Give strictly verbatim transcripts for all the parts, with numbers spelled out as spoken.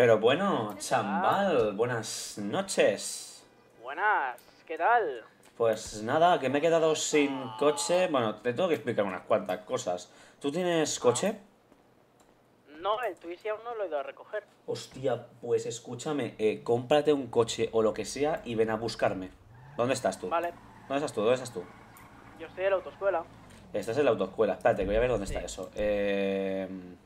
Pero bueno, chaval, buenas noches. Buenas, ¿qué tal? Pues nada, que me he quedado sin coche. Bueno, te tengo que explicar unas cuantas cosas. ¿Tú tienes coche? No, el Twizy aún no lo he ido a recoger. Hostia, pues escúchame, eh, cómprate un coche o lo que sea y ven a buscarme. ¿Dónde estás tú? Vale, ¿Dónde estás tú? ¿Dónde estás tú? yo estoy en la autoescuela. Estás en la autoescuela. Espérate, que voy a ver dónde Sí. está eso. Eh...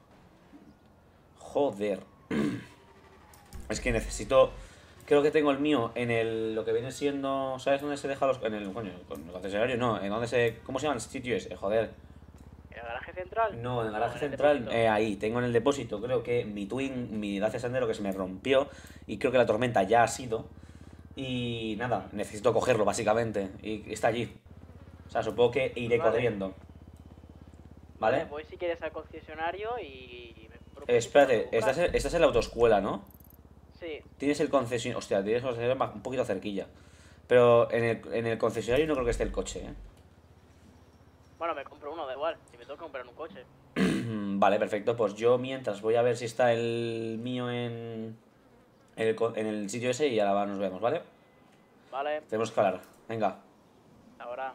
Joder. Es que necesito... Creo que tengo el mío en el... Lo que viene siendo... ¿Sabes dónde se deja los... En el... Coño, con el concesionario no. ¿En dónde se... ¿Cómo se llama el sitio ese? Joder. ¿En el garaje central? No, en el garaje el central, depósito. eh, ahí, tengo en el depósito, creo que mi Twin, mi Dacia Sandero que se me rompió y creo que la tormenta ya ha sido. Y nada, necesito cogerlo básicamente y está allí. O sea, supongo que iré Vale. corriendo. Vale, ¿Vale? voy si quieres al concesionario y... me compro un Eh, poquito para espérate, buscar. estás, en- estás en la autoescuela, ¿no? Sí, Tienes el concesionario... Hostia, tienes el concesionario un poquito cerquilla. Pero en el, en el concesionario no creo que esté el coche, ¿eh? bueno, me compro uno, da igual, si me tengo que comprar un coche. Vale, perfecto. Pues yo mientras voy a ver si está el mío en, en, el, co- en el sitio ese y ahora nos vemos, ¿vale? Vale, Tenemos que hablar. Venga. ahora.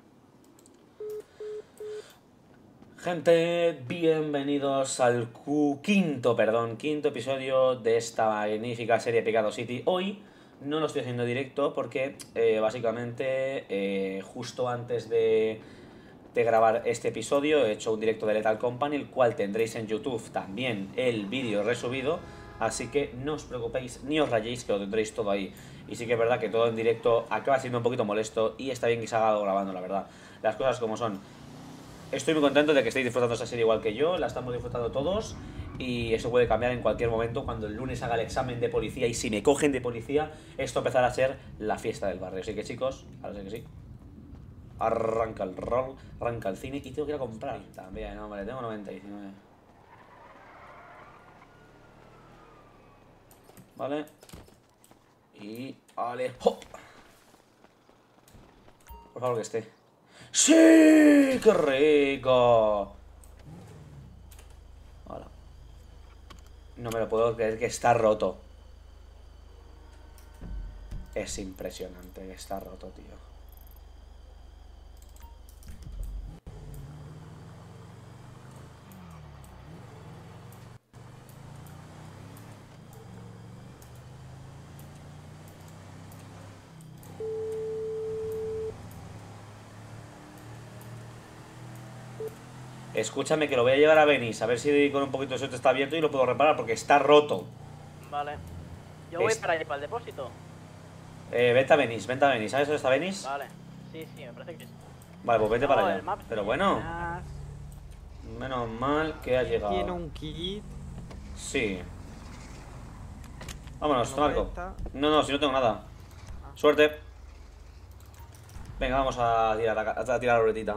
Gente, bienvenidos al cu- quinto, perdón, quinto episodio de esta magnífica serie Pecado City. Hoy no lo estoy haciendo directo porque eh, básicamente eh, justo antes de, de grabar este episodio he hecho un directo de Lethal Company, el cual tendréis en YouTube también el vídeo resubido. Así que no os preocupéis ni os rayéis, que lo tendréis todo ahí. Y sí que es verdad que todo en directo acaba siendo un poquito molesto y está bien que se haga grabando, la verdad. Las cosas como son. Estoy muy contento de que estéis disfrutando esta serie igual que yo, la estamos disfrutando todos y eso puede cambiar en cualquier momento cuando el lunes haga el examen de policía y si me cogen de policía, esto empezará a ser la fiesta del barrio. Así que chicos, ahora sí que sí. Arranca el rol, arranca el cine y tengo que ir a comprar también, hombre, tengo noventa y nueve. Vale. Y... vale. ¡Hop! Por favor que esté. ¡Sí! ¡Qué rico! Hola. No me lo puedo creer que está roto. Es impresionante que está roto, tío. Escúchame que lo voy a llevar a Venice, a ver si con un poquito de suerte está abierto y lo puedo reparar porque está roto. Vale. Yo voy Es- para allí, para el depósito. Eh, vente a Venice, vente a Venice. ¿Sabes dónde está Venice? Vale. Sí, sí, me parece que sí. Vale, pues vete No, para allá. el Maps Pero me- bueno, Buenas. menos mal que ha ¿Quién llegado. tiene un kit? Sí. Vámonos, ¿No Marco. cuesta? No, no, si no tengo nada. Suerte. Venga, vamos a tirar, a, a tirar la ruletita.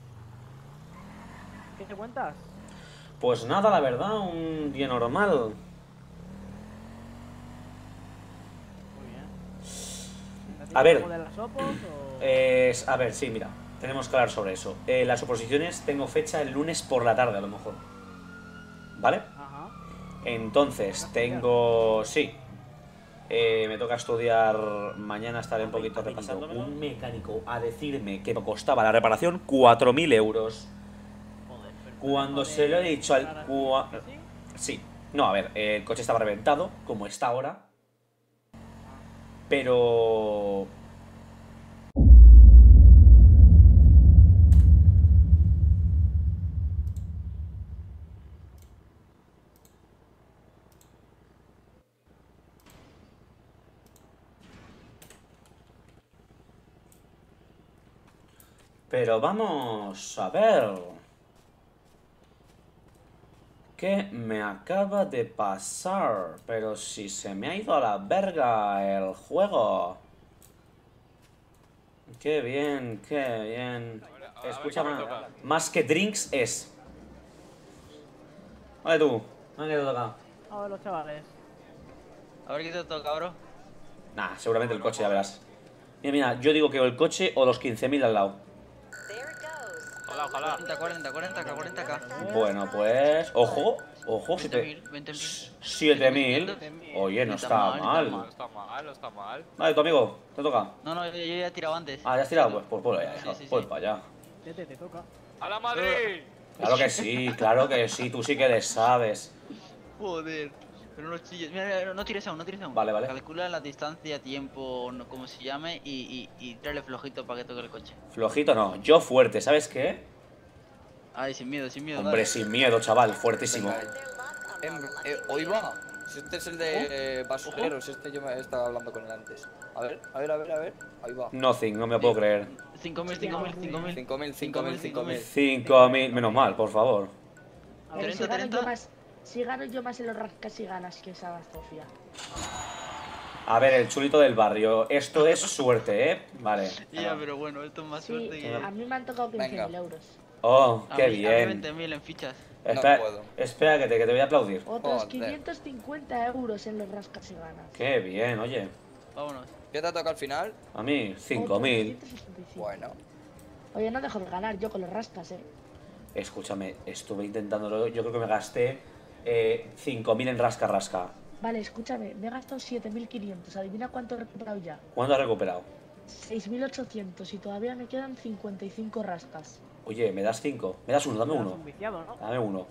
¿Qué te cuentas? Pues nada, la verdad, un día normal. Muy bien. A ver. ¿Algo de las opos o...? Es, a ver, sí, mira, tenemos que hablar sobre eso. Eh, las oposiciones tengo fecha el lunes por la tarde, a lo mejor. ¿Vale? Ajá. Entonces, tengo... Sí. Eh, me toca estudiar... Mañana estaré un poquito repasando. Un mecánico a decirme que me costaba la reparación cuatro mil euros. Joder, pero Cuando ¿de se lo he dicho al... reparar cua- así? Sí. No, a ver, eh, el coche estaba reventado, como está ahora. Pero... Pero vamos a ver. ¿Qué me acaba de pasar? Pero si se me ha ido a la verga el juego. Qué bien, qué bien. Escúchame, más que drinks es. Vale tú, ¿dónde te toca? A ver, los chavales. A ver qué te toca, bro. Nah, seguramente el coche, ya verás. Mira, mira, yo digo que o el coche o los quince mil al lado. Ojalá, ojalá. cuarenta, cuarenta, cuarenta, cuarenta, cuarenta. Bueno, pues... ¡Ojo! Ojo, veinte mil. siete mil. Oye, no está mal. No está mal, no está mal. Vale, tu amigo, te toca. No, no, yo, yo ya he tirado antes. Ah, ¿ya has tirado? Pues, pues, pues, ya, Sí, sí, pues sí. para allá. Tete, te toca. ¡A la Madrid! Claro que sí, claro que sí, tú sí que le sabes. Joder. Pero no chilles. Mira, mira, no tires aún, no tires aún. Vale, vale. Calcula la distancia, tiempo, no, como se llame, y, y, y tráele flojito para que toque el coche. Flojito no, yo fuerte, ¿sabes qué? Ay, sin miedo, sin miedo. Hombre, dale. sin miedo, chaval, fuertísimo. Venga, eh. Em, eh, hoy va. Si este es el de basureros, este yo me estaba hablando con él antes. A ver, a ver, a ver, a ver. Ahí va. Nothing, no me lo puedo creer. cinco mil, cinco mil, cinco mil. cinco mil, cinco mil, cinco mil. cinco mil, menos mal, por favor. A Pero ver, si treinta, gano, yo treinta. más, si gano yo más en los rascas y ganas que esa Sofía. A ver, el chulito del barrio. Esto es suerte, ¿eh? Vale. Ya, pero bueno, esto es más Sí, suerte que... a mí me han tocado quince mil Venga. euros. Oh, A qué mí- a mí bien. veinte mil en fichas. Espera, No puedo. espera que, te, que te voy a aplaudir. Otros Joder. quinientos cincuenta euros en los rascas y ganas. Qué bien, oye. Vámonos. ¿Qué te ha tocado al final? A mí, cinco Otros mil. ciento sesenta y cinco. Bueno. Oye, no dejo de ganar yo con los rascas, eh. Escúchame, estuve intentándolo. Yo creo que me gasté eh, cinco mil en rasca rasca. Vale, escúchame, me he gastado siete mil quinientos. Adivina cuánto he recuperado ya. ¿Cuándo has recuperado? seis mil ochocientos y todavía me quedan cincuenta y cinco rascas. Oye, ¿me das cinco? ¿Me das uno? Dame eras uno. un viciado, ¿no? Dame uno.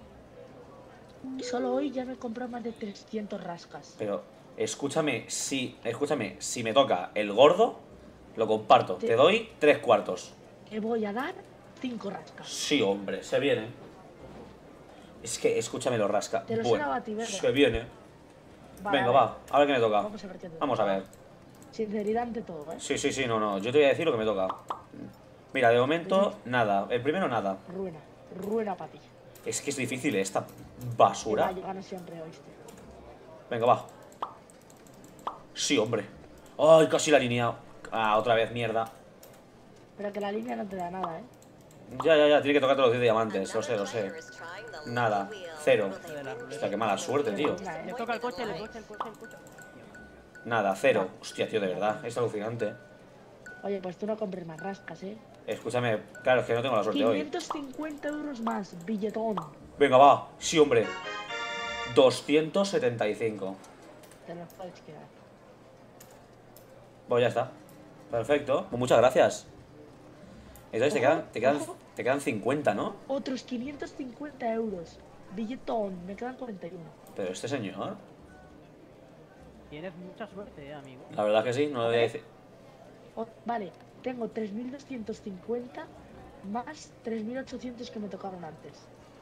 Y solo hoy ya me he comprado más de trescientos rascas. Pero, escúchame, si, escúchame, si me toca el gordo, lo comparto. Te- Te doy tres cuartos. Te voy a dar cinco rascas. Sí, hombre, se viene. Es que, escúchame, lo rasca. Te lo Bueno, suena a ti, verde. se viene. Vale, Venga, a va, a ver qué me toca. Vamos a ver qué te Vamos a toca. ver. Sinceridad ante todo, ¿eh? Sí, sí, sí, no, no. Yo te voy a decir lo que me toca. Mira, de momento, nada. El primero, nada. Ruina, ruina para ti. Es que es difícil, ¿eh? Esta Que basura. va, yo gano siempre, ¿oíste? Venga, va. Sí, hombre. Ay, casi la línea. Ah, otra vez, mierda. Pero que la línea no te da nada, ¿eh? Ya, ya, ya. Tiene que tocarte los diez diamantes. Lo sé, lo sé. Nada. Cero. Hostia, qué mala suerte, tío. Mira, ¿eh? Le toca el coche, le coche, el coche, el coche. Nada, cero. Hostia, tío, de verdad. Es alucinante. Oye, pues tú no compres más rascas, ¿eh? Escúchame. Claro, es que no tengo la suerte hoy. quinientos cincuenta euros más, billetón. Venga, va. Sí, hombre. doscientos setenta y cinco. Te los puedes quedar. Pues ya está. Perfecto. Pues muchas gracias. Entonces te Ojo, quedan, te quedan, ojo. te quedan cincuenta, ¿no? Otros quinientos cincuenta euros. Billetón, me quedan cuarenta y uno. Pero este señor, Tienes mucha suerte, eh, amigo. la verdad que sí, no lo voy a decir. O- vale, tengo tres mil doscientos cincuenta más tres mil ochocientos que me tocaron antes.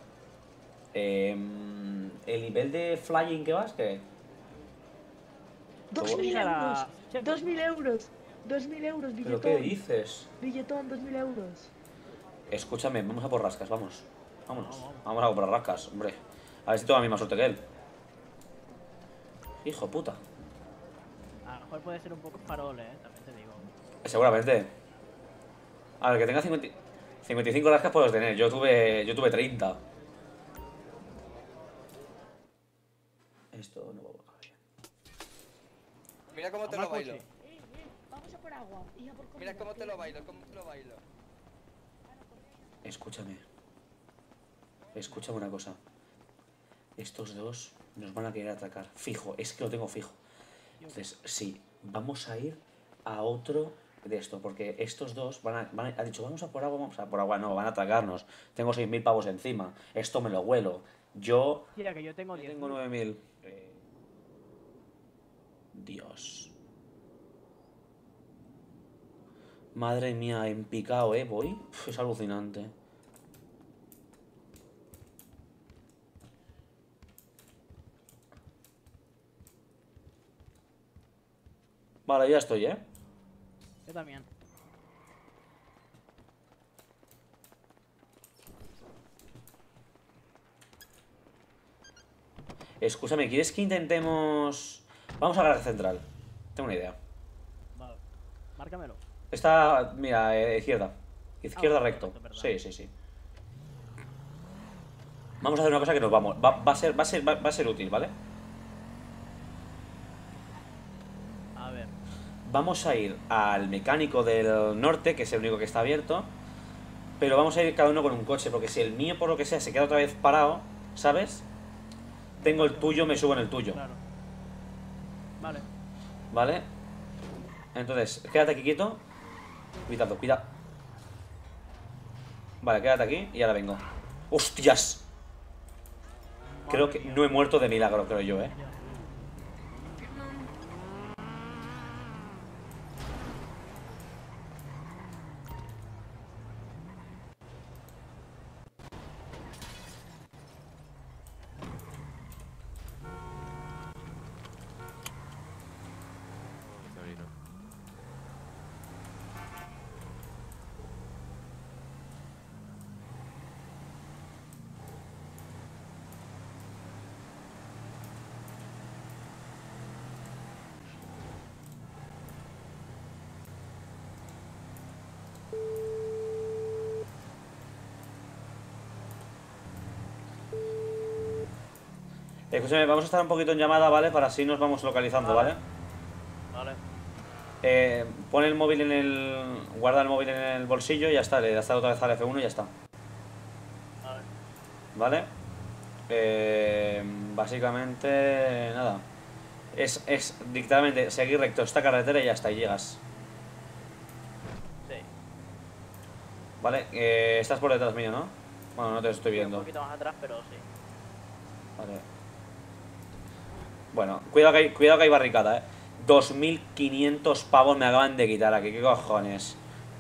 Em, ¿El nivel de flying que vas, qué? ¡dos mil Para- euros! ¡dos mil euros! ¡dos mil euros, ¿Pero billetón! qué dices? Billetón, dos mil euros. Escúchame, vamos a por rascas, vamos. Vámonos. Vamos, vamos. Vamos a comprar rascas, hombre. A ver si tengo la misma suerte que él. Hijo de puta. A lo mejor puede ser un poco farol, eh, también te digo. Seguramente. A ver, que tenga cincuenta, cincuenta y cinco rascas puedes tener. Yo tuve, yo tuve treinta. Esto no va a acabar bien. Mira cómo te Toma lo el bailo. coche. Eh, eh, vamos a por agua y a por comida. Mira cómo te que- lo bailo, cómo te lo bailo. Escúchame. Escúchame una cosa. Estos dos nos van a querer atacar. Fijo, es que lo tengo fijo. Entonces, sí, vamos a ir a otro de esto, porque estos dos van a, van a- ha dicho, vamos a por agua, vamos a por agua. No, van a atacarnos. Tengo seis mil pavos encima. Esto me lo huelo. Yo Mira que yo tengo yo diez. tengo nueve mil. Eh, Dios. Madre mía, en picado, ¿eh? Voy. Uf, es alucinante. Vale, ya estoy, ¿eh? Yo también. Escúchame, ¿quieres que intentemos...? Vamos a garaje central. Tengo una idea. Vale. Márcamelo. Está, mira, eh, izquierda. Izquierda Ah, recto. recto, perdón. Sí, sí, sí. Vamos a hacer una cosa que nos vamos. Va, va a ser, va a ser, va, va a ser útil, ¿vale? A ver. Vamos a ir al mecánico del norte, que es el único que está abierto. Pero vamos a ir cada uno con un coche, porque si el mío, por lo que sea, se queda otra vez parado, ¿sabes? tengo el tuyo, me subo en el tuyo. Claro. Vale. ¿Vale? Entonces, quédate aquí quieto. Cuidado, cuidado. Vale, quédate aquí y ahora vengo. ¡Hostias! Creo que no he muerto de milagro, creo yo, ¿eh? Escúchame, vamos a estar un poquito en llamada, ¿vale? Para así nos vamos localizando, ¿vale? Vale. Eh, pon el móvil en el... Guarda el móvil en el bolsillo y ya está. Le das otra vez al F uno y ya está. Vale. ¿Vale? Eh, básicamente... Nada. Es, es dictadamente seguir recto esta carretera y ya está, y llegas. Sí. ¿Vale? Eh, estás por detrás mío, ¿no? Bueno, no te estoy Un viendo. poquito más atrás, pero sí. Vale. Bueno, cuidado que hay, cuidado que hay barricada, eh. dos mil quinientos pavos me acaban de quitar aquí, ¿qué cojones?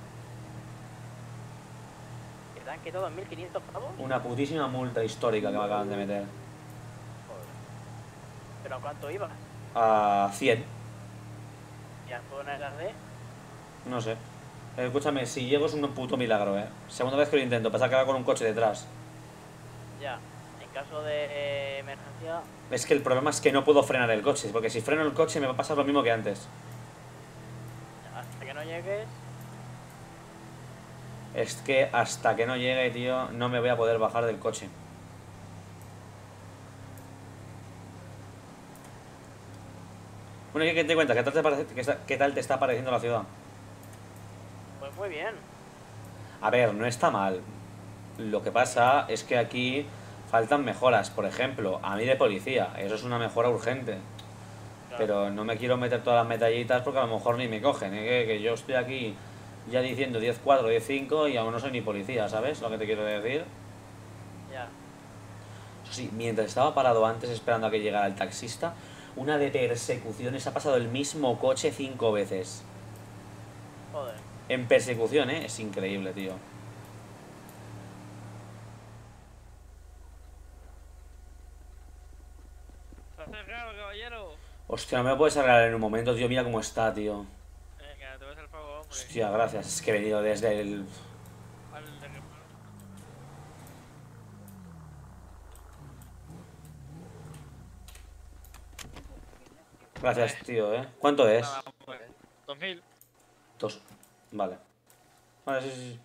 ¿Que te han quitado dos mil quinientos pavos? Una putísima multa histórica que me acaban de meter. Joder. ¿Pero a cuánto ibas? A cien, ¿Ya pones las de? no sé. Eh, escúchame, si llego es un puto milagro, eh. Segunda vez que lo intento, pasa que ahora con un coche detrás. Ya. En caso de eh, emergencia... Es que el problema es que no puedo frenar el coche, porque si freno el coche me va a pasar lo mismo que antes. Hasta que no llegues... Es que hasta que no llegue, tío, no me voy a poder bajar del coche. Bueno, ¿y qué te cuenta? ¿Qué tal te, parece, qué, está- qué tal te está pareciendo la ciudad? Pues muy bien. A ver, no está mal. Lo que pasa es que aquí faltan mejoras. Por ejemplo, a mí de policía. Eso es una mejora urgente. Claro. Pero no me quiero meter todas las medallitas porque a lo mejor ni me cogen. ¿eh? Que, que yo estoy aquí ya diciendo diez cuatro, diez cinco y aún no soy ni policía, ¿sabes lo que te quiero decir? Ya. Eso sí, mientras estaba parado antes esperando a que llegara el taxista, una de persecuciones ha pasado el mismo coche cinco veces. Joder. En persecución, ¿eh? Es increíble, tío. ¿Se ha acercado, caballero? Hostia, no me lo puedes arreglar en un momento, tío. Mira cómo está, tío. Venga, te voy a hacer el favor, hombre. Hostia, gracias. Es que he venido desde el... Al de reparo. Gracias, tío, ¿eh? ¿Cuánto es? Nada, hombre. Dos mil. Dos. Vale. Vale, sí, sí, sí.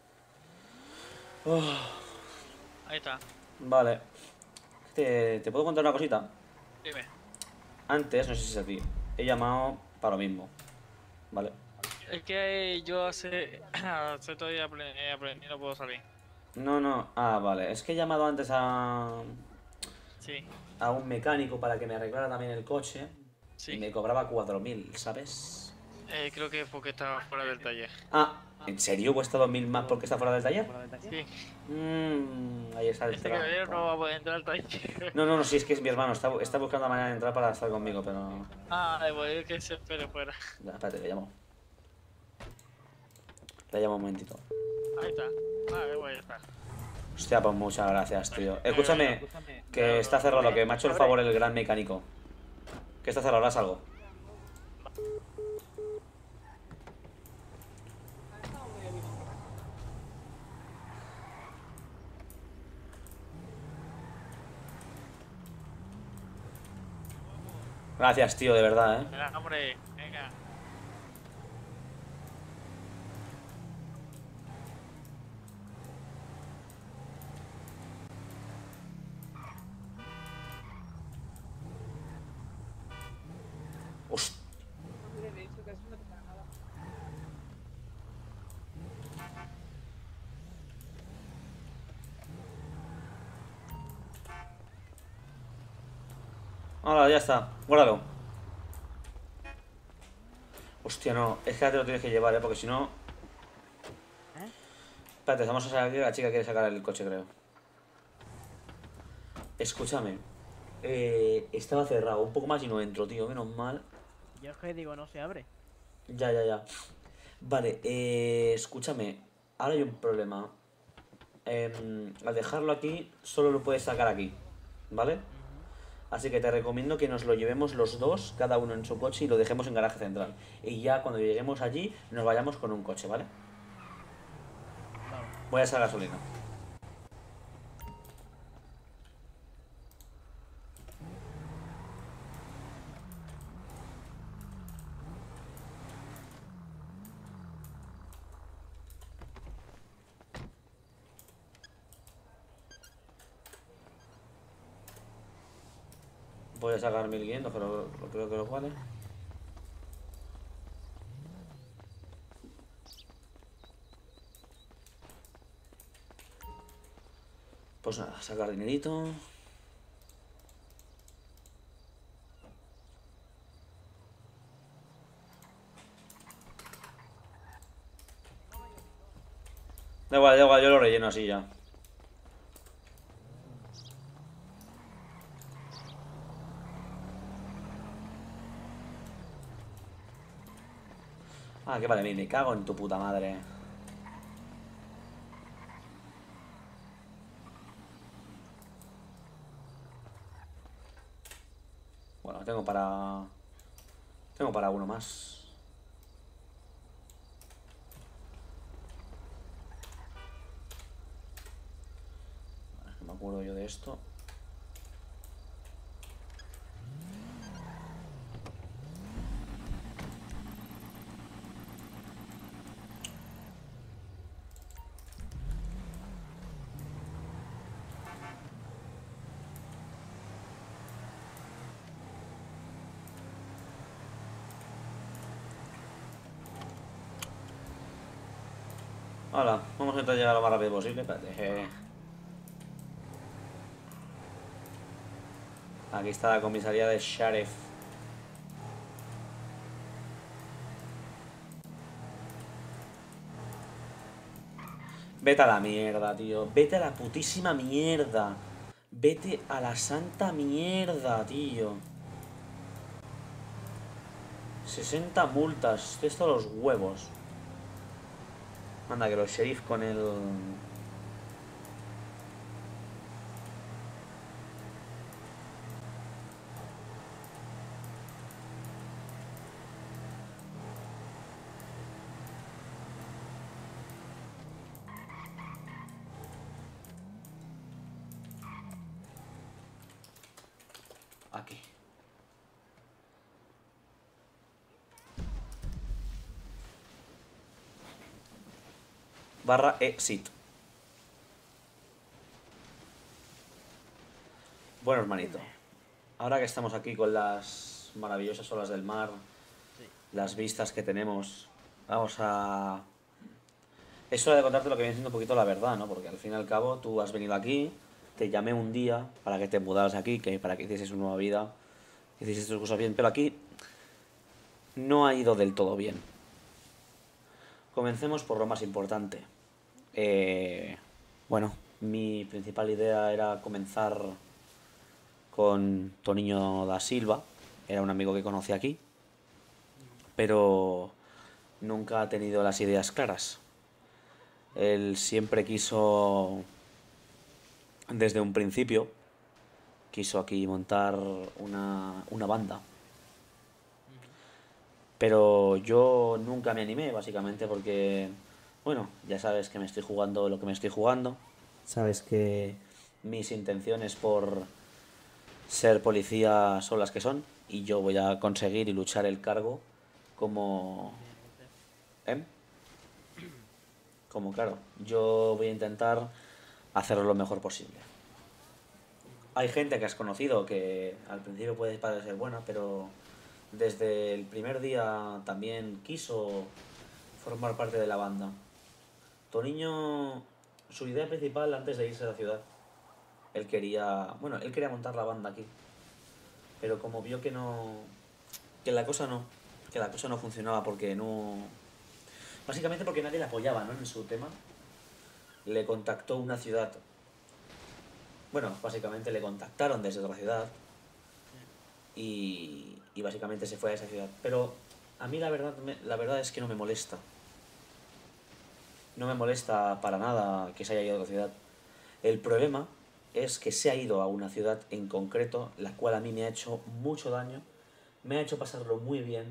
Uf, Ahí está. vale. ¿Te, ¿Te puedo contar una cosita? Dime. Antes, no sé si es a ti, he llamado para lo mismo. Vale. Es que yo hace... hace todavía aprendí y no puedo salir. No, no. Ah, vale. Es que he llamado antes a... Sí, a un mecánico para que me arreglara también el coche. Y sí. me cobraba cuatro mil, ¿sabes? Eh, creo que es porque estaba fuera del taller. Ah, ¿en serio cuesta dos mil más porque está fuera del taller? Sí. Mmm, ahí está el Este caballero no trabajo. va a poder entrar al taller. No, no, no, sí, es que es mi hermano. Está, está buscando la manera de entrar para estar conmigo, pero... Ah, voy a ir que se espere fuera. Ya, espérate, le llamo. Le llamo un momentito. Ahí está. Ah, voy a estar. Hostia, pues muchas gracias, tío. Escúchame, que está cerrado, que me ha hecho el favor el gran mecánico. Que está cerrado, ¿harás algo? Gracias, tío, de verdad, ¿eh? Venga, hombre, venga. Hostia. Ahora, ya está. Guárdalo. Hostia, no. Es que ahora te lo tienes que llevar, ¿eh? Porque si no... ¿Eh? Espérate, vamos a sacar aquí. La chica quiere sacar el coche, creo. Escúchame. Eh, estaba cerrado. Un poco más y no entro, tío. Menos mal. Yo es que digo, no se abre. Ya, ya, ya. Vale, eh, escúchame. Ahora hay un problema. Em, al dejarlo aquí, solo lo puedes sacar aquí. ¿Vale? Ujú. Así que te recomiendo que nos lo llevemos los dos, cada uno en su coche, y lo dejemos en garaje central. Y ya cuando lleguemos allí, nos vayamos con un coche, ¿vale? Vale. Voy a echar gasolina. Voy a sacar mil quinientos, pero lo- creo que lo vale. Pues nada, sacar dinerito. Da igual, da igual, yo lo relleno así ya. Ah, que vale, me cago en tu puta madre. Bueno, tengo para... Tengo para uno más. Vale, no me acuerdo yo de esto. Hola, vamos a intentar llegar lo más rápido posible. Espérate. eh. Aquí está la comisaría de Sheriff. Vete a la mierda, tío. Vete a la putísima mierda. Vete a la santa mierda, tío. sesenta multas. Estoy hasta los huevos. Anda, que los sheriff con el... Aquí. Barra exit. Bueno, hermanito. Ahora que estamos aquí con las maravillosas olas del mar, Sí. las vistas que tenemos, vamos a... Es hora de contarte lo que viene siendo un poquito la verdad, ¿no? Porque al fin y al cabo tú has venido aquí, te llamé un día para que te mudaras aquí, que para que hicieses una nueva vida, que hicieses tus cosas bien, pero aquí no ha ido del todo bien. Comencemos por lo más importante. Eh, bueno, mi principal idea era comenzar con Toniño da Silva, era un amigo que conocí aquí, pero nunca ha tenido las ideas claras. Él siempre quiso, desde un principio, quiso aquí montar una, una banda. Pero yo nunca me animé, básicamente, porque, bueno, ya sabes que me estoy jugando lo que me estoy jugando. Sabes que mis intenciones por ser policía son las que son, y yo voy a conseguir y luchar el cargo como... ¿Eh? Como, claro, yo voy a intentar hacerlo lo mejor posible. Hay gente que has conocido que al principio puede parecer buena, pero desde el primer día también quiso formar parte de la banda. Toniño, su idea principal antes de irse a la ciudad, él quería, bueno, él quería montar la banda aquí. pero como vio que no, que la cosa no, que la cosa no funcionaba porque no, básicamente porque nadie le apoyaba, ¿no? En su tema, le contactó una ciudad, bueno, básicamente le contactaron desde otra ciudad y, y básicamente se fue a esa ciudad. Pero a mí la verdad, me- la verdad es que no me molesta. No me molesta para nada que se haya ido a otra ciudad. El problema es que se ha ido a una ciudad en concreto, la cual a mí me ha hecho mucho daño, me ha hecho pasarlo muy bien.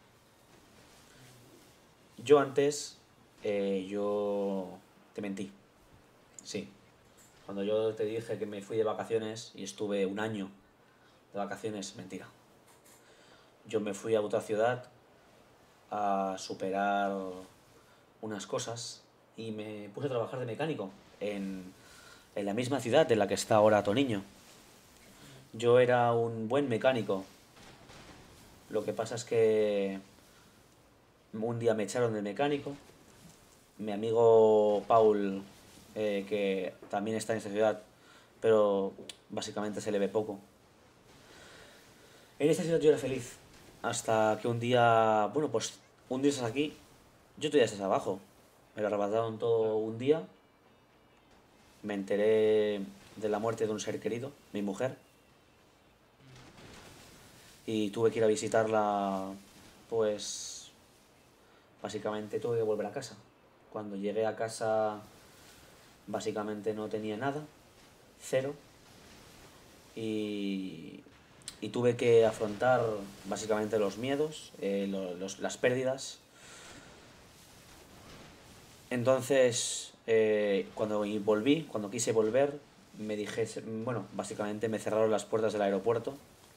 Yo antes, eh, yo te mentí, sí. Cuando yo te dije que me fui de vacaciones y estuve un año de vacaciones, mentira. Yo me fui a otra ciudad a superar unas cosas y me puse a trabajar de mecánico en, en la misma ciudad en la que está ahora Toniño. Yo era un buen mecánico. Lo que pasa es que un día me echaron de mecánico. Mi amigo Paul, eh, que también está en esta ciudad, pero básicamente se le ve poco. En esta ciudad yo era feliz. Hasta que un día, bueno, pues un día estás aquí, yo tú ya estás abajo. Me lo arrebataron todo un día. Me enteré de la muerte de un ser querido, mi mujer. Y tuve que ir a visitarla, pues básicamente tuve que volver a casa. Cuando llegué a casa, básicamente no tenía nada, cero. Y, y tuve que afrontar básicamente los miedos, eh, lo- los- las pérdidas. Entonces, eh, cuando y volví, cuando quise volver, me dije, bueno, básicamente me cerraron las puertas del aeropuerto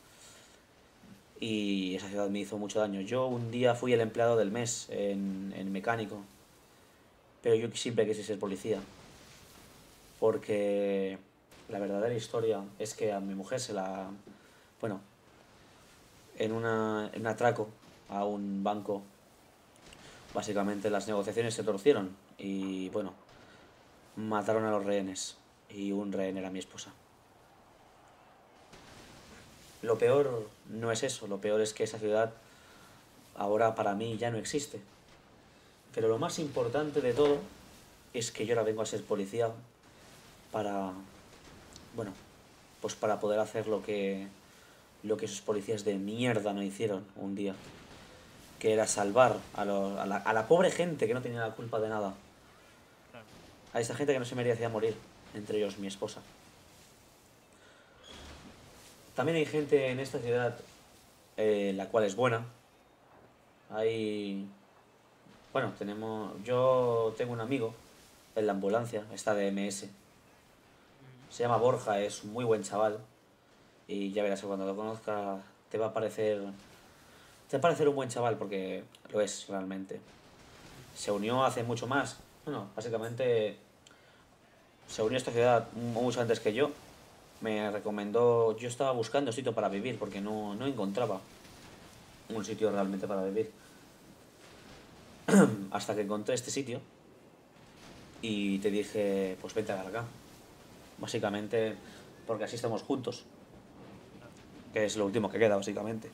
y esa ciudad me hizo mucho daño. Yo un día fui el empleado del mes en, en mecánico, pero yo siempre quise ser policía, porque la verdadera historia es que a mi mujer se la, bueno, en, una, en un atraco a un banco, básicamente las negociaciones se torcieron y bueno, mataron a los rehenes y un rehén era mi esposa. Lo peor no es eso, lo peor es que esa ciudad ahora para mí ya no existe. Pero lo más importante de todo es que yo ahora vengo a ser policía para, bueno, pues para poder hacer lo que, lo que esos policías de mierda no hicieron un día, que era salvar a, los- a la, a la pobre gente que no tenía la culpa de nada, Claro. a esa gente que no se merecía morir, entre ellos mi esposa. También hay gente en esta ciudad eh, la cual es buena. Hay, bueno, tenemos, yo tengo un amigo en la ambulancia, está de M S. Se llama Borja, es un muy buen chaval. Y ya verás que cuando lo conozcas te va a parecer, te va a parecer un buen chaval porque lo es realmente. Se unió hace mucho más. Bueno, básicamente se unió a esta ciudad mucho antes que yo. Me recomendó, yo estaba buscando sitio para vivir porque no, no encontraba un sitio realmente para vivir. Hasta que encontré este sitio y te dije, pues vente para acá. Básicamente porque así estamos juntos, que es lo último que queda, básicamente.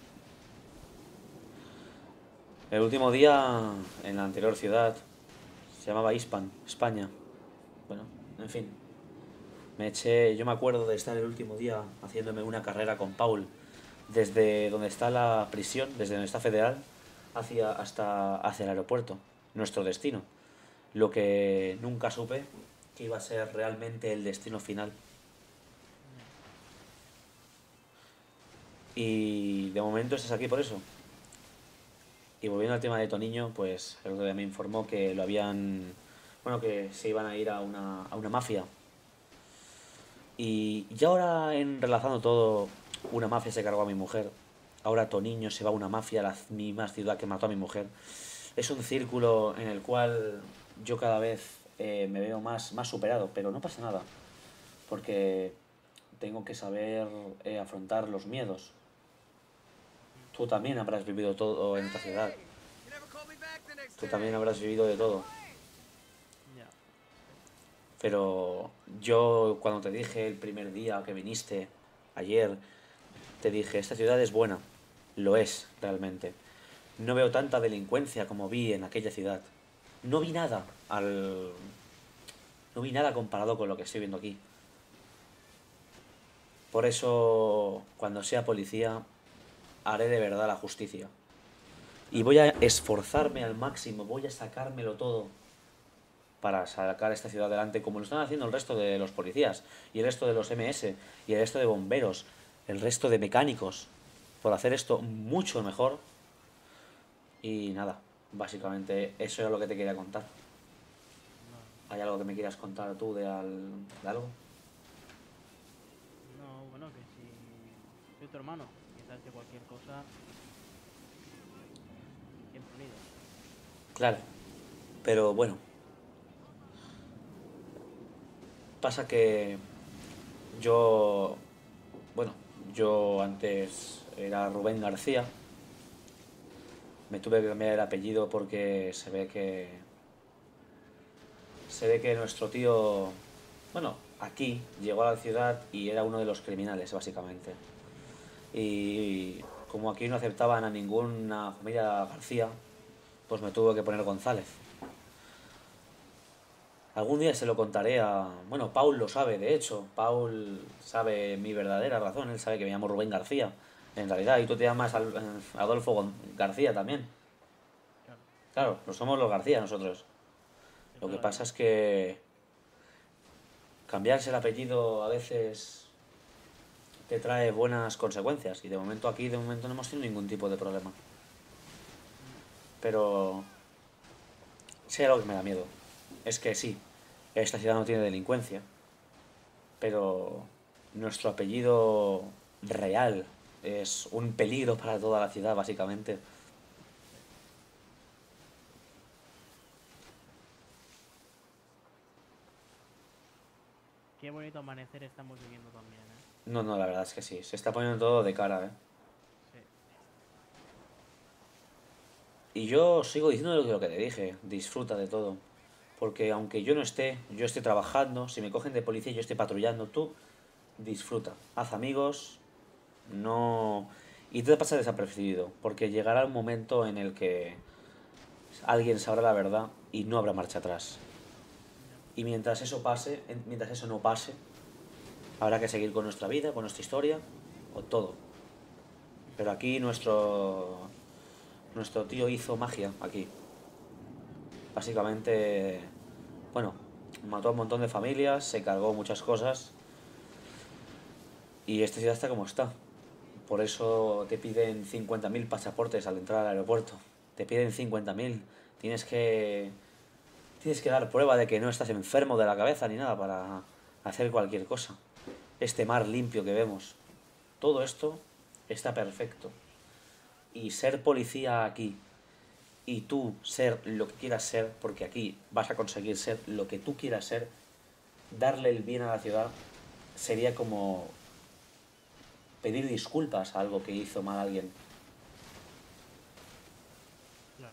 El último día en la anterior ciudad se llamaba Hispan, España. Bueno, en fin. Me eché, yo me acuerdo de estar el último día haciéndome una carrera con Paul desde donde está la prisión, desde donde está Federal, hacia, hasta hacia el aeropuerto, nuestro destino. Lo que nunca supe que iba a ser realmente el destino final. Y de momento estás aquí por eso. Y volviendo al tema de Toniño, pues el otro día me informó que lo habían, bueno, que se iban a ir a una, a una mafia. Y, y ahora, enlazando todo, una mafia se cargó a mi mujer. Ahora Toniño se va a una mafia a la misma ciudad que mató a mi mujer. Es un círculo en el cual yo cada vez eh, me veo más, más superado, pero no pasa nada. Porque tengo que saber eh, afrontar los miedos. Tú también habrás vivido todo en esta ciudad. Tú también habrás vivido de todo. Ya. Pero yo cuando te dije el primer día que viniste, ayer, te dije, esta ciudad es buena. Lo es, realmente. No veo tanta delincuencia como vi en aquella ciudad. No vi nada al... No vi nada comparado con lo que estoy viendo aquí. Por eso, cuando sea policía, haré de verdad la justicia. Y voy a esforzarme al máximo, voy a sacármelo todo para sacar esta ciudad adelante, como lo están haciendo el resto de los policías, y el resto de los eme ese, y el resto de bomberos, el resto de mecánicos, por hacer esto mucho mejor. Y nada, básicamente eso es lo que te quería contar. ¿Hay algo que me quieras contar tú de, al, de algo? No, bueno, que si soy tu hermano, quizás de cualquier cosa, siempre unido. Claro, pero bueno. Pasa que yo, bueno, yo antes era Rubén García. Me tuve que cambiar el apellido porque se ve que, se ve que nuestro tío, bueno, aquí llegó a la ciudad y era uno de los criminales, básicamente. Y como aquí no aceptaban a ninguna familia García, pues me tuve que poner González. Algún día se lo contaré a... Bueno, Paul lo sabe, de hecho. Paul sabe mi verdadera razón. Él sabe que me llamo Rubén García, en realidad. Y tú te llamas Adolfo García también. Claro, no somos los García nosotros. Lo que pasa es que... cambiarse el apellido a veces te trae buenas consecuencias. Y de momento aquí, de momento no hemos tenido ningún tipo de problema. Pero... sí hay algo que me da miedo. Es que sí, esta ciudad no tiene delincuencia, pero nuestro apellido real es un peligro para toda la ciudad, básicamente. Qué bonito amanecer estamos viviendo también, ¿eh? No, no, la verdad es que sí, se está poniendo todo de cara, ¿eh? Sí. Y yo sigo diciendo lo que te dije, disfruta de todo. Porque aunque yo no esté, yo esté trabajando, si me cogen de policía y yo esté patrullando, tú disfruta, haz amigos, no... y te pasa desapercibido, porque llegará un momento en el que alguien sabrá la verdad y no habrá marcha atrás. Y mientras eso pase, mientras eso no pase, habrá que seguir con nuestra vida, con nuestra historia, con todo. Pero aquí nuestro... nuestro tío hizo magia, aquí. Básicamente, bueno, mató a un montón de familias, se cargó muchas cosas y esta ciudad está como está. Por eso te piden cincuenta mil pasaportes al entrar al aeropuerto. Te piden cincuenta mil. Tienes que, tienes que dar prueba de que no estás enfermo de la cabeza ni nada para hacer cualquier cosa. Este mar limpio que vemos. Todo esto está perfecto. Y ser policía aquí... y tú ser lo que quieras ser, porque aquí vas a conseguir ser lo que tú quieras ser, darle el bien a la ciudad, sería como pedir disculpas a algo que hizo mal alguien. Claro.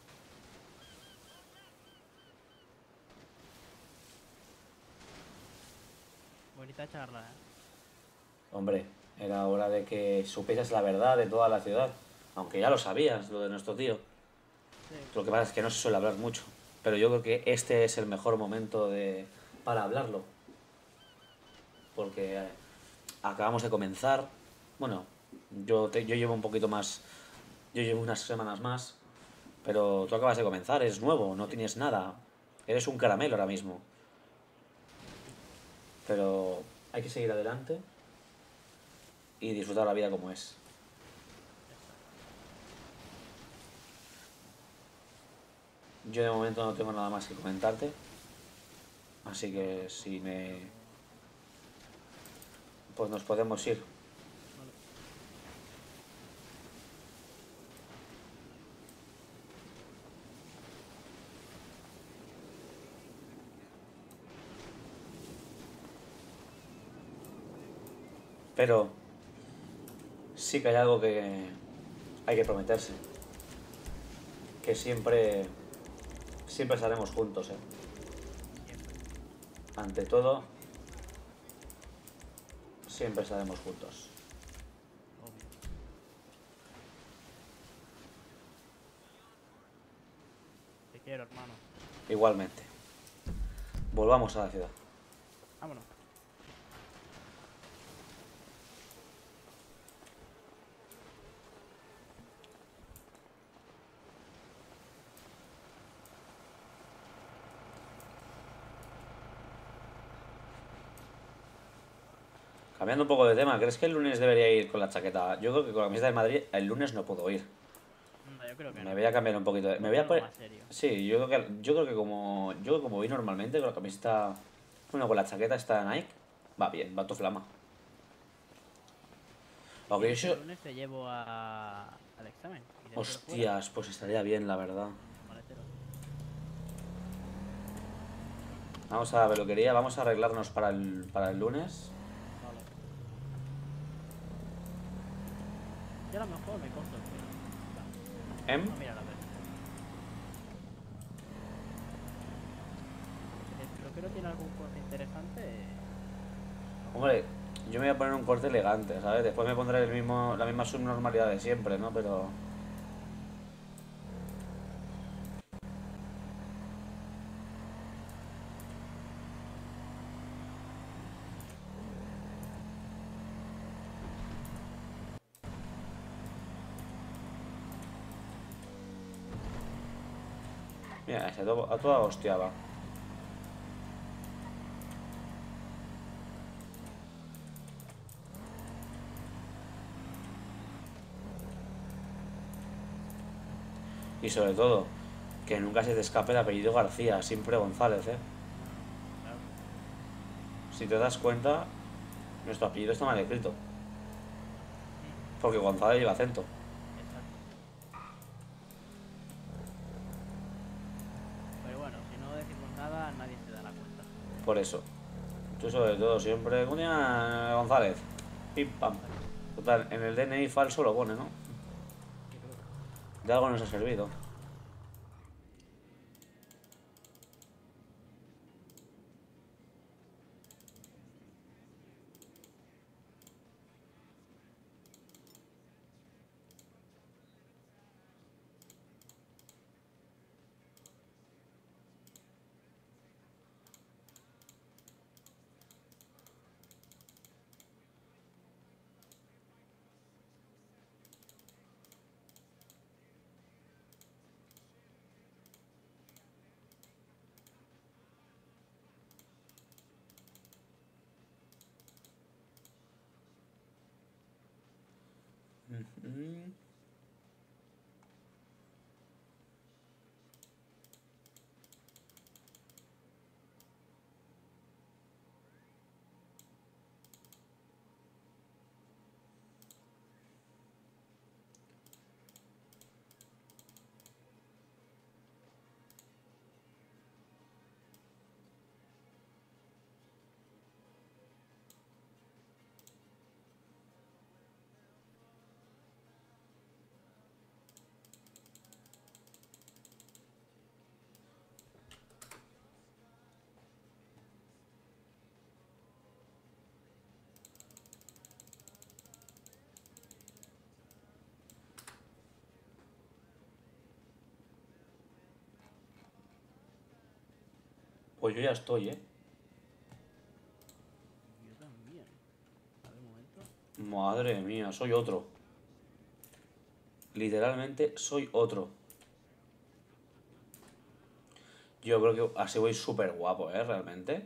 Bonita charla, ¿eh? Hombre, era hora de que supieras la verdad de toda la ciudad, aunque ya lo sabías, lo de nuestro tío. Sí. Lo que pasa es que no se suele hablar mucho, pero yo creo que este es el mejor momento de, para hablarlo. Porque eh, acabamos de comenzar. Bueno, yo, te, yo llevo un poquito más, yo llevo unas semanas más, pero tú acabas de comenzar, eres nuevo, no tienes nada. Eres un caramelo ahora mismo. Pero hay que seguir adelante y disfrutar la vida como es. Yo de momento no tengo nada más que comentarte, así que si me... pues nos podemos ir. Pero sí que hay algo que hay que prometerse, que siempre... siempre estaremos juntos, ¿eh? Ante todo, siempre estaremos juntos. Obvio. quiero, hermano. Igualmente. Volvamos a la ciudad. Vámonos. Cambiando un poco de tema, ¿crees que el lunes debería ir con la chaqueta? Yo creo que con la camiseta de Madrid el lunes no puedo ir. No, yo creo que Me no. voy a cambiar un poquito. de- Me voy a Algo poner... más serio. Sí, yo creo que, yo creo que como yo creo que como voy normalmente con la camiseta, bueno, con la chaqueta esta Nike, va bien, va tu flama. Aunque yo Este soy- lunes te llevo a... al examen. y te espero fuera, Hostias, pues estaría bien, la verdad. maletero. Vamos a la peluquería, vamos a arreglarnos para el, para el lunes. Vale. Yo a lo mejor me corto el pelo. ¿Em? Vamos a mirar a ver. El peluquero tiene algún corte interesante. Hombre, yo me voy a poner un corte elegante, ¿sabes? Después me pondré el mismo, la misma subnormalidad de siempre, ¿no? Pero... Mira, ese a todo- a toda hostia va. Y sobre todo, que nunca se te escape el apellido García, siempre González, ¿eh? Claro. Si te das cuenta, nuestro apellido está mal escrito. Porque González lleva acento. Exacto. Pero bueno, si no decimos nada, nadie se dará cuenta. Por eso. Tú sobre todo siempre... Un día González. Pim pam. Total, en el D N I falso lo pone, ¿no? Yo creo que- De algo nos ha servido. Mm. Pues yo ya estoy, ¿eh? Yo también. A ver, un momento. Madre mía, soy otro. Literalmente soy otro. Yo creo que así voy súper guapo, ¿eh? Realmente.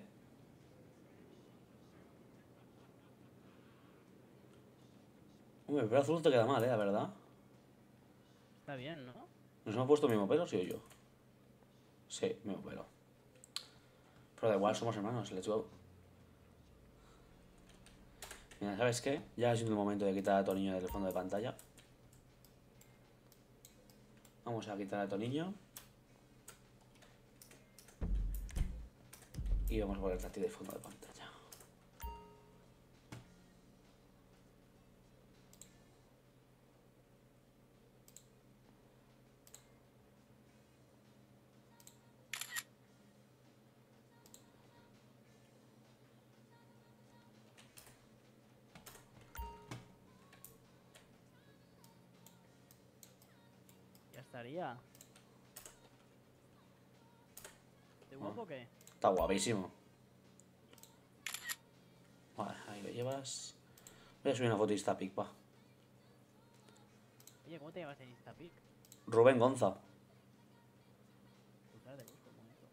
Hombre, el pelo azul te queda mal, ¿eh? La verdad. Está bien, ¿no? ¿Nos hemos puesto el mismo pelo, sí o yo? Sí, mismo pelo. Pero da igual, somos hermanos, let's go. Mira, ¿sabes qué? Ya es el momento de quitar a tu niño del fondo de pantalla. Vamos a quitar a tu niño. Y vamos a ponerte a ti de fondo de pantalla. Ya estaría. ¿Estoy guapo o qué? Está guapísimo. Vale, ahí lo llevas. Voy a subir una foto de Instapic, va. Oye, ¿cómo te llamas en Instapic? Rubén Gonza. Pues ahora te busco un momento.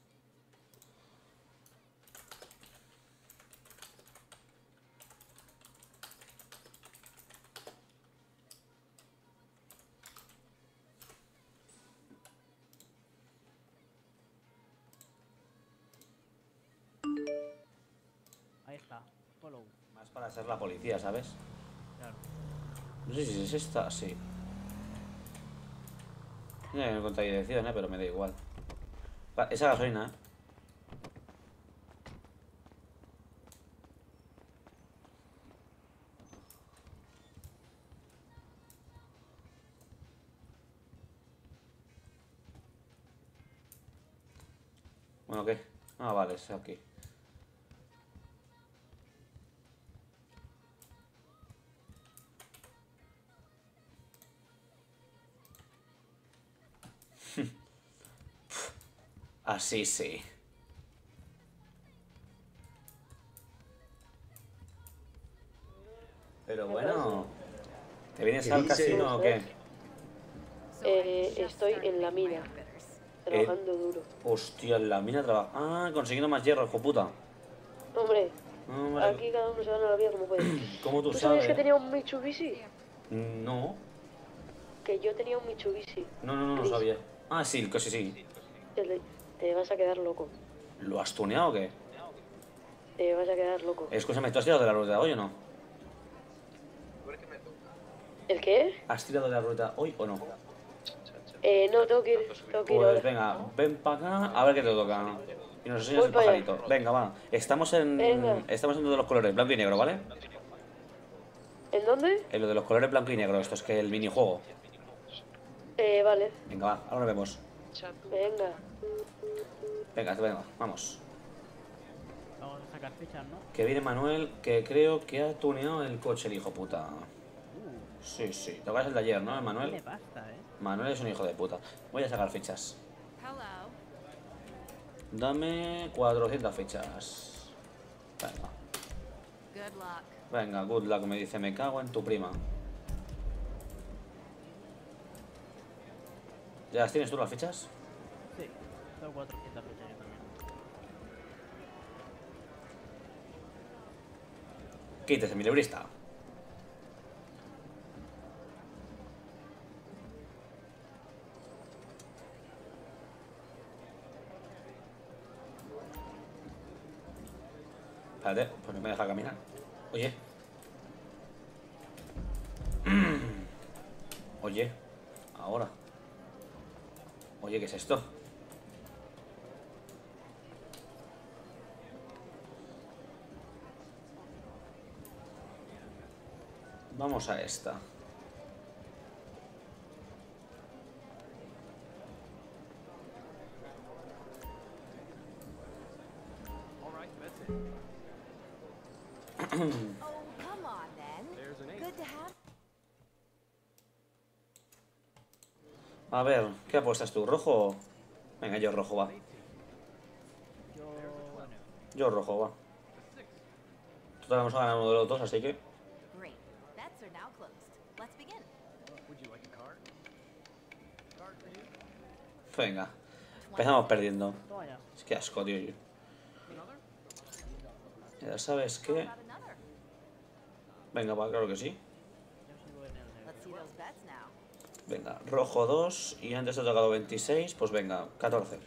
Ahí está, follow. Más para ser la policía, ¿sabes? Claro. No sé si es esta, sí. No hay contradicción, ¿eh? Pero me da igual. Va, esa gasolina, ¿eh? Bueno, ¿qué? Ah, vale, es aquí. Así sí. Pero bueno, ¿te vienes al casino o qué? Eh, estoy en la mina, trabajando duro. Hostia, en la mina trabaja. Ah, consiguiendo más hierro, hijo puta. Hombre, Hombre, aquí cada uno se gana la vida como puede. ¿cómo tú ¿Tú sabes que sabes? tenía un Mitsubishi? No, Que yo tenía un Mitsubishi. no, no, no, no Gris. sabía. Ah, sí, que sí, sí. Te, te vas a quedar loco. ¿Lo has tuneado o qué? Te vas a quedar loco. Escúchame, ¿tú has tirado de la rueda hoy o no? ¿El qué? ¿Has tirado de la rueda hoy o no? Eh, no, tengo que ir. Tengo que ir Pues ahora. venga, ven para acá a ver qué te toca. Y nos enseñas Voy el para allá. pajarito. Venga, va. Estamos en. Venga. Estamos en lo de los colores, blanco y negro, ¿vale? ¿En dónde? En lo de los colores blanco y negro, esto es que el minijuego. Eh, vale. Venga, va, ahora nos vemos. Venga. Venga, venga, vamos. Vamos a sacar fichas, ¿no? Que viene Manuel, que creo que ha tuneado el coche, el hijo puta. Sí, sí. Tocas el de ayer, ¿no, Tiene Manuel? pasta, ¿eh? Manuel es un hijo de puta. Voy a sacar fichas. Hello. Dame cuatrocientas fichas. Venga. Good luck. Venga, good luck, me dice, me cago en tu prima. ¿Ya las tienes tú las fichas? Sí, tengo cuatrocientas fichas yo también. Quítese, mi librista. Espérate, pues no me deja caminar. Oye. Oye. Ahora. Oye, ¿qué es esto? Vamos a esta. Oh, come on then. Good to have. A ver, ¿qué apuestas tú? ¿Rojo? Venga, yo rojo, va. Yo... bueno, Yo rojo, va. Total, vamos a ganar uno de los dos, así que... Great. Bets are now closed. Let's begin. Venga. Empezamos perdiendo. toma ya. Es que asco, tío. Ya sabes How qué. about another? Venga, va, claro que sí. Yo sigo en el negro. Let's see those bets now. Venga, rojo dos y antes he tocado veintiséis, pues venga, catorce.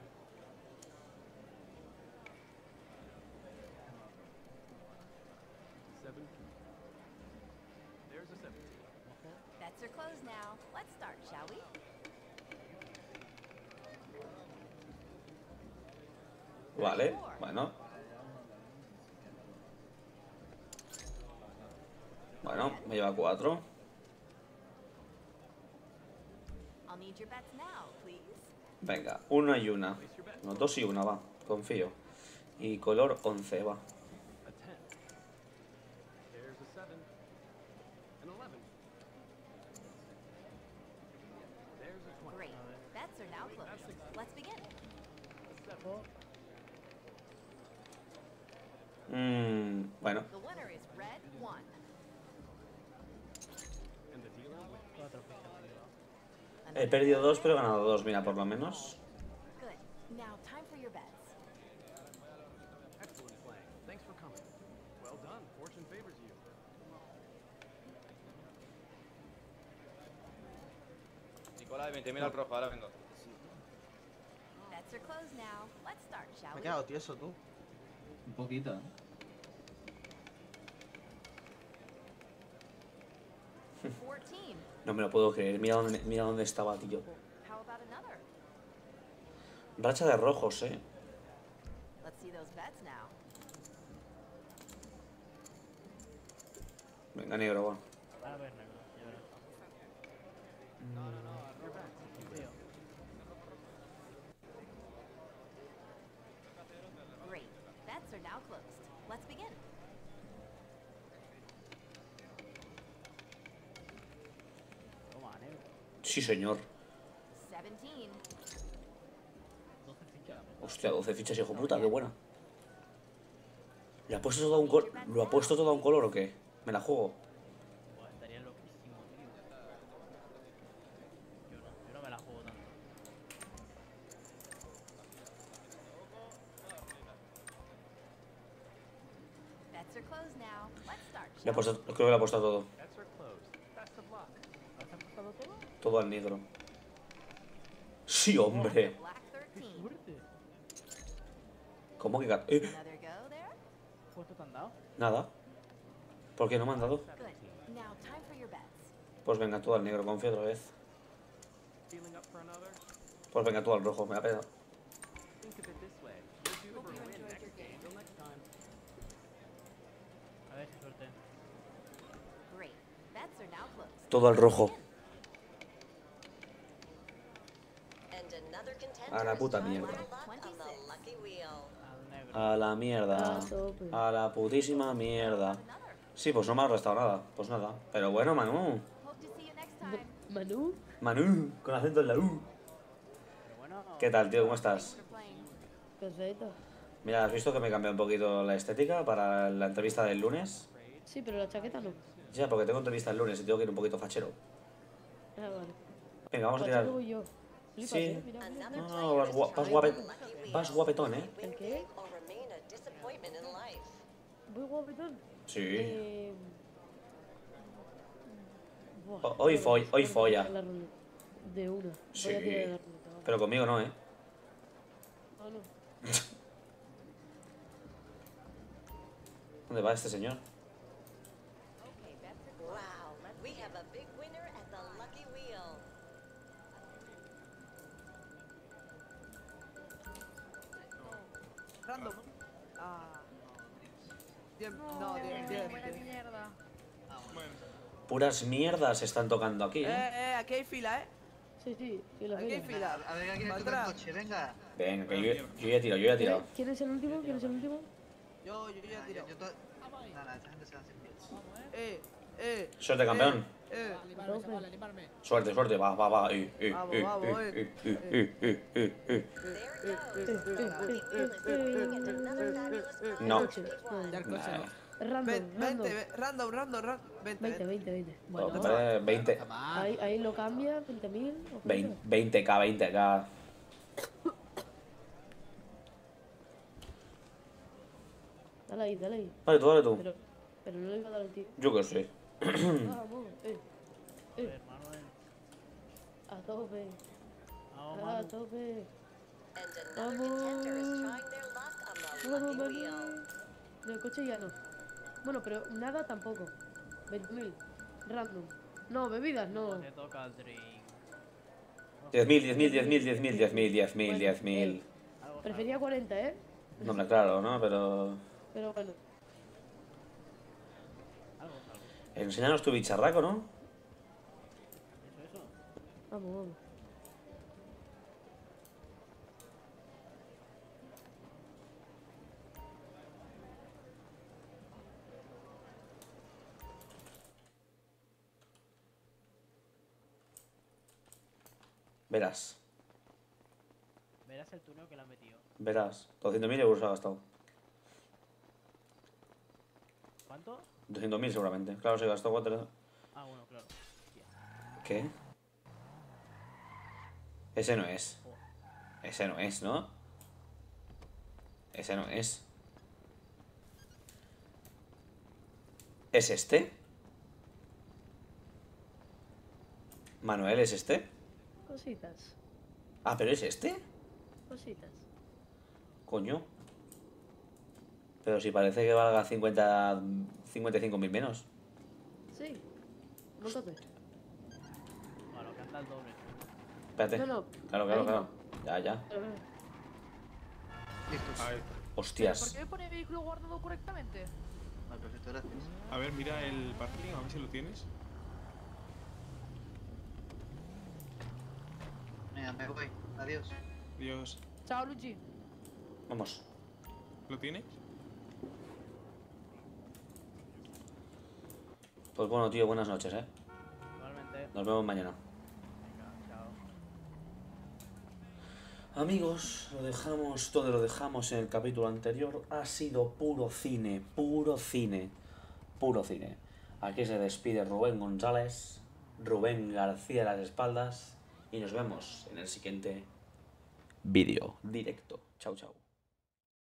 Bets are closed now. Let's start, shall we? Vale, bueno. Bueno, me lleva cuatro. I'll need your bets now, please. Venga, una y una. No, dos y una, va, confío. Y color once, va. Great. Bets are now closed. Let's begin. Mmm, bueno. The winner is red one. Cuatro fichas arriba. He perdido dos, pero he ganado dos, mira, por lo menos. Good. Now time for your bets. Excellent play. Thanks for coming. Well done. Fortune favors you. Nicolás, veinte mil al rojo, ahora vengo. Bets are closed now. Let's start, shall Me he we? quedado tieso tú. Un poquito, ¿eh? fourteen. No me lo puedo creer, mira dónde, mira dónde estaba, tío. How about another? Racha de rojos, eh. Let's see those bets now. Venga, negro, bueno. A ver, negro, ya verás. Tío, Great. Bets are now closed. Let's begin. toma, negro. Sí, señor. seventeen. doce fichas. Hostia, doce fichas, hijo puta, qué buena. ¿Le ha puesto todo a un color? ¿Lo ha puesto todo a un color o qué? Me la juego. Buah, estaría loquísimo, tío. Yo no, yo no me la juego tanto. Bets are closed now. Let's start, Le ha shall we? puesto, creo que le ha puesto todo. Bets are closed. Best of luck. ¿Has apostado todo? Todo al negro. Sí, hombre. Black thirteen. Suerte. ¿Cómo que gat- eh, Another go there. ¿Cuánto te han dado? Nada. ¿Por qué no me han dado? Good. Now time for your bets. Pues venga, tú al negro, confío otra vez. Feeling up for another? Pues venga, tú al rojo, me la pena. Think of it this way. You're due for a win next game. Till next time. A ver si suerte. Great. Bets are now closed. Todo al rojo. And another contender A la is puta trying mierda. their luck on the lucky wheel. Al negro. A la mierda. A tope. A la putísima mierda. Sí, pues no me ha restado nada. Pues nada. Pero bueno, Manu. Hope to see you next time. Manu, Manu, con acento en la U. Pero bueno. ¿Qué tal, tío? ¿Cómo estás? For playing. perfecto. Mira, ¿has visto que me he cambiado un poquito la estética para la entrevista del lunes? Sí, pero la chaqueta no. Ya, porque tengo entrevista el lunes y tengo que ir un poquito fachero. Ah, vale. Venga, vamos a Fachero tirar. voy yo. Flipas, Sí. eh, mira, mira. No, no, vas, gua- vas, guape- vas guapetón, ¿eh? ¿El qué? Or remain a disappointment in life. Voy guapetón. Sí. Eh... Buah, O- hoy bueno, foll- hoy bueno, folla. la ruleta. De una. Sí. Voy a tirar la ruleta, vale. Pero conmigo no, ¿eh? Ah, no. ¿Dónde va este señor? Okay, bets are closed. Wow, we have a big winner at the lucky wheel. Random. Ah. Diez, no, diez, diez, diez. mierda. Puras mierdas están tocando aquí, Eh, ¿eh? eh, aquí hay fila, eh. Sí, sí, y la Aquí hay fila. fila. A ver, alguien Pa' toca el atrás. coche, venga. Venga, que yo, yo ya he tirado, yo ya he tirado. ¿Quién- ¿Quién es el último? ¿Quién es el último? Yo, yo ya he Ah, tirado. yo, yo to- No, no, esta gente se va a hacer bien. Eh, eh. Suerte, campeón. Eh, Suerte, suerte, va, va, va. Eh, eh, Vamos, eh, vamos, eh, eh. eh, eh, eh, eh, eh. No. Coche. No, ya el coche Nah. no. Random, Ven- random. Veinte, ve- random, random, random. Veinte, veinte, veinte. veinte, veinte. Oh, Bueno, me parece veinte, ahí, ahí lo cambia, veinte mil. veinte, veinte k, veinte k. Dale ahí, dale ahí. Vale, tú, dale tú. Pero, pero no le iba a dar el tío. Yo qué sé. Vamos, eh. A Eh, ver, Manuel. a tope. Vamos, A Manu. tope. And another contender is trying their luck on the Vamos, lucky Manu. wheel. Del coche ya no. Bueno, pero nada tampoco. veinte mil. Random. No, bebidas no. Te toca el drink. diez mil, diez mil, diez mil, diez mil, diez mil, diez mil, diez mil. Algo Prefería cuarenta, ¿eh? No, hombre, claro, ¿no? Pero... Pero bueno. Algo, algo. Enséñanos tu bicharraco, ¿no? Eso, eso. Vamos, vamos. Verás. Verás. verás el tuneo que le han metido. Verás, doscientos mil euros ha gastado. ¿Cuánto? doscientos mil seguramente. Claro, se gastó cuatro. Ah, bueno, claro. Hostia. ¿Qué? Ese no es. Ese no es, ¿no? Ese no es. ¿Es este? ¿Manuel es este? Cositas, Ah, pero es este. cositas. Coño. Pero si parece que valga cincuenta, cincuenta y cinco mil menos. Sí, no tope. Bueno, que anda el doble. Espérate. No, no, Claro, claro, ahí claro. no. Ya, ya. Pero, eh, Listos. A ver, ¿Por Hostias. qué me pone vehículo guardado correctamente? vale, perfecto, gracias. A ver, mira el parking, a ver si lo tienes. Venga, me voy. Adiós. Dios. Chao, Luigi. Vamos. ¿Lo tienes? Pues bueno, tío, buenas noches, ¿eh? Igualmente. Nos vemos mañana. Venga, chao. Amigos, lo dejamos, todo lo dejamos en el capítulo anterior. Ha sido puro cine, puro cine, puro cine. Aquí se despide Rubén González, Rubén García a las espaldas. Y nos vemos en el siguiente vídeo directo. Chao, chao.